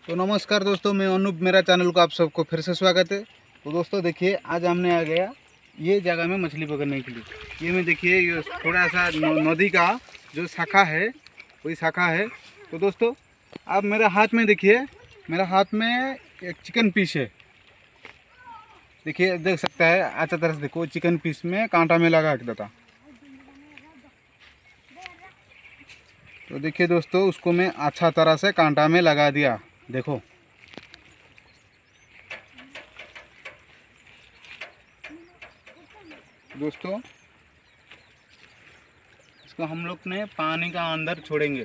तो नमस्कार दोस्तों, मैं अनूप, मेरा चैनल को आप सबको फिर से स्वागत है। तो दोस्तों देखिए, आज हमने आ गया ये जगह में मछली पकड़ने के लिए। ये में देखिए, ये थोड़ा सा नदी का जो शाखा है वही शाखा है। तो दोस्तों आप मेरे हाथ में देखिए, मेरा हाथ में एक चिकन पीस है। देखिए, देख सकता है अच्छा तरह से देखो, चिकन पीस में कांटा में लगा के देता। तो देखिए दोस्तों, उसको मैं अच्छा तरह से कांटा में लगा दिया। देखो दोस्तों, इसको हम लोग ने पानी का अंदर छोड़ेंगे।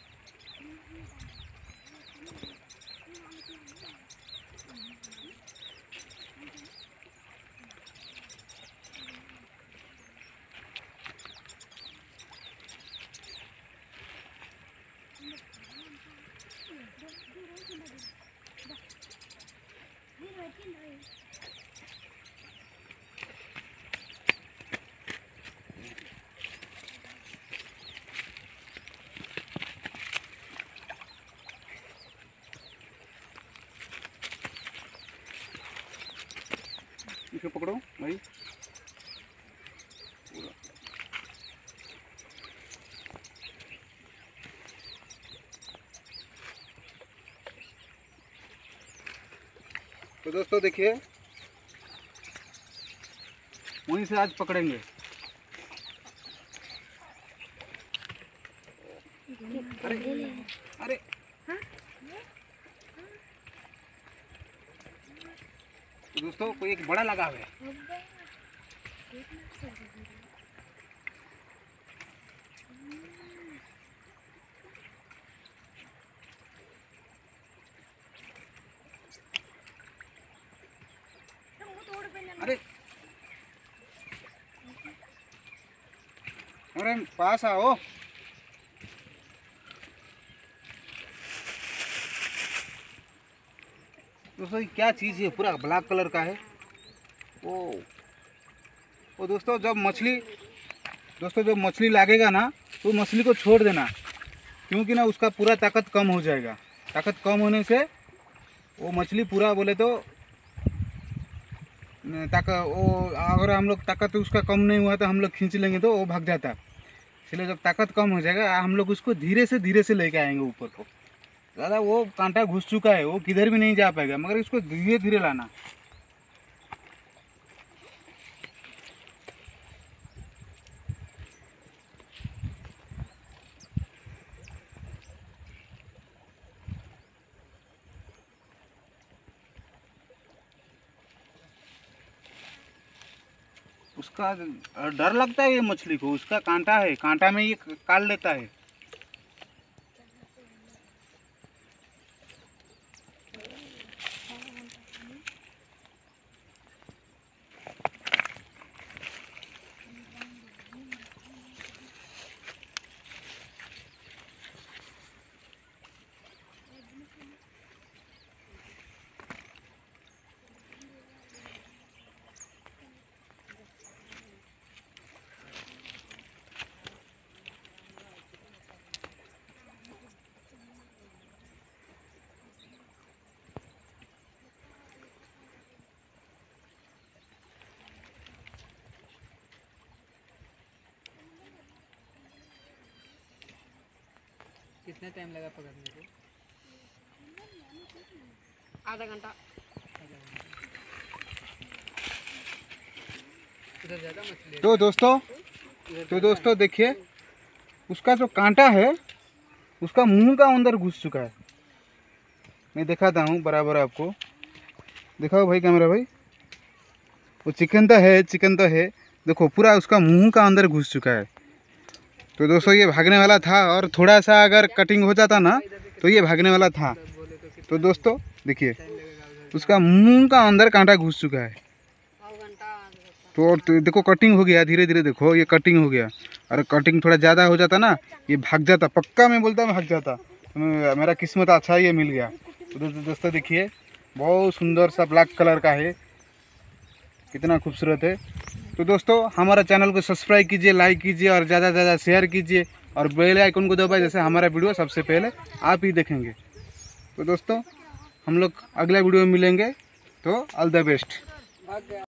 इसको पकड़ो भाई। तो दोस्तों देखिए, वहीं से आज पकड़ेंगे। अरे अरे तो दोस्तों, कोई एक बड़ा लगा हुआ है। अरे अरे पास आओ। दोस्तों ये क्या चीज़ है, पूरा ब्लैक कलर का है। ओ दोस्तों, जब मछली लागेगा ना, तो मछली को छोड़ देना, क्योंकि ना उसका पूरा ताकत कम हो जाएगा। ताकत कम होने से वो मछली पूरा बोले तो अगर हम लोग ताकत उसका कम नहीं हुआ तो हम लोग खींच लेंगे तो वो भाग जाता है। इसलिए जब ताकत कम हो जाएगा, हम लोग उसको धीरे से लेके आएंगे ऊपर को। ज़्यादा वो कांटा घुस चुका है, वो किधर भी नहीं जा पाएगा, मगर इसको धीरे धीरे लाना। उसका डर लगता है ये मछली को, उसका कांटा है, कांटा में ये काट लेता है। कितना टाइम लगा पकड़ने को? आधा घंटा। इधर ज़्यादा मछली। तो दोस्तों देखिए, उसका जो कांटा है उसका मुंह का अंदर घुस चुका है। मैं दिखाता हूँ बराबर आपको। दिखाओ भाई, कैमरा भाई। वो चिकन तो है। देखो, पूरा उसका मुंह का अंदर घुस चुका है। तो दोस्तों ये भागने वाला था, और थोड़ा सा अगर कटिंग हो जाता ना तो ये भागने वाला था। तो दोस्तों देखिए, उसका मुंह का अंदर कांटा घुस चुका है। तो देखो, कटिंग हो गया धीरे धीरे। देखो ये कटिंग हो गया, और कटिंग थोड़ा ज़्यादा हो जाता ना, ये भाग जाता पक्का। मैं बोलता भाग जाता। तो मेरा किस्मत अच्छा ये मिल गया। तो दोस्तों देखिए, बहुत सुंदर सा ब्लैक कलर का है, कितना खूबसूरत है। तो दोस्तों हमारा चैनल को सब्सक्राइब कीजिए, लाइक कीजिए, और ज़्यादा से ज़्यादा शेयर कीजिए, और बेल आइकन को दबाइए, जैसे हमारा वीडियो सबसे पहले आप ही देखेंगे। तो दोस्तों हम लोग अगला वीडियो में मिलेंगे, तो ऑल द बेस्ट। भाग गया।